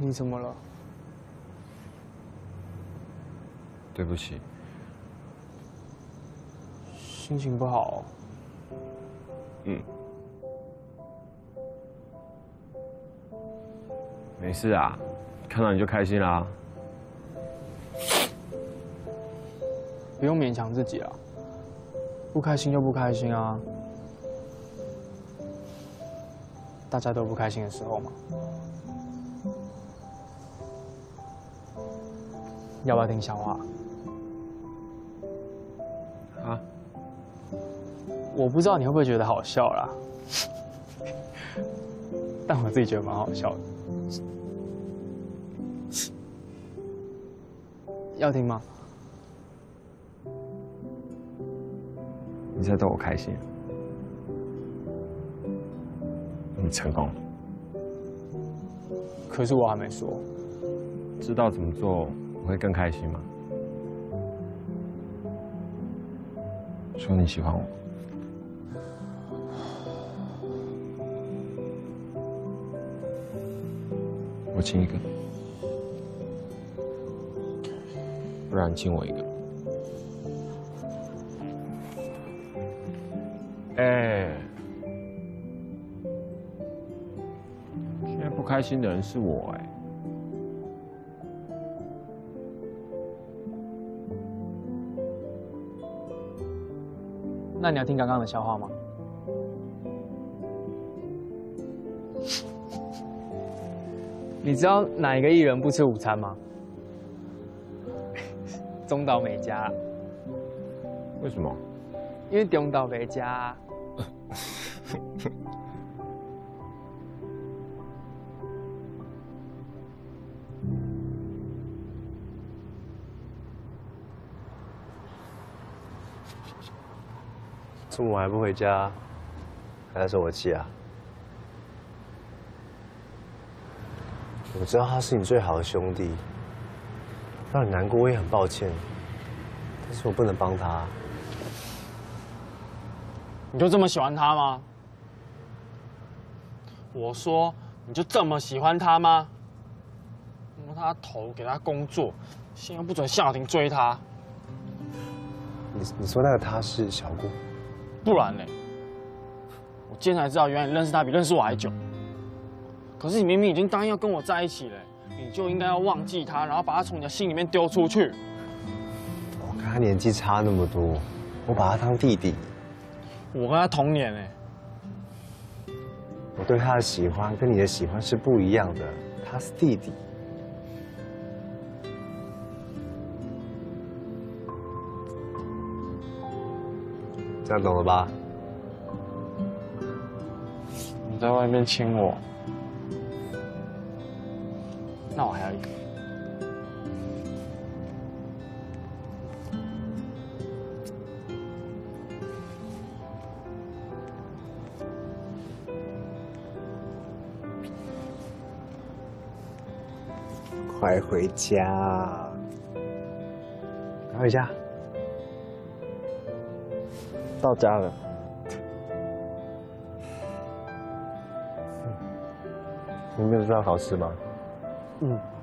你怎么了？ 对不起， 心情不好。 没事啊，看到你就开心啦。 不用勉强自己啊，不开心就不开心啊。大家都不开心的时候嘛。要不要听笑话？ 啊？ 我不知道你会不会觉得好笑啦，但我自己觉得蛮好笑的。要听吗？ 你在逗我开心，你成功了。 可是我还没说。 知道怎么做，我会更开心吗？说你喜欢我。我亲一个，不然亲我一个。哎，现在不开心的人是我哎。 那你要听刚刚的笑话吗？你知道哪一个艺人不吃午餐吗？中岛美嘉。 为什么？ 因为中岛美嘉。 这么晚还不回家，还在生我气啊？我知道他是你最好的兄弟，让你难过我也很抱歉，但是我不能帮他。 你就这么喜欢他吗？我说，你就这么喜欢他吗？摸他头，给他工作，现在又不准夏小婷追他。 你说那个他是小顾？ 不然嘞，我今天才知道，原来你认识他比认识我还久。可是你明明已经答应要跟我在一起了，你就应该要忘记他，然后把他从你的心里面丢出去。 我跟他年纪差那么多，我把他当弟弟。 我跟他同年哎。 我对他的喜欢跟你的喜欢是不一样的，他是弟弟。这样懂了吧？ 你在外面亲我，那我还要一个。 快回家！快回家！ 到家了。 你没有知道好吃吗？ 嗯。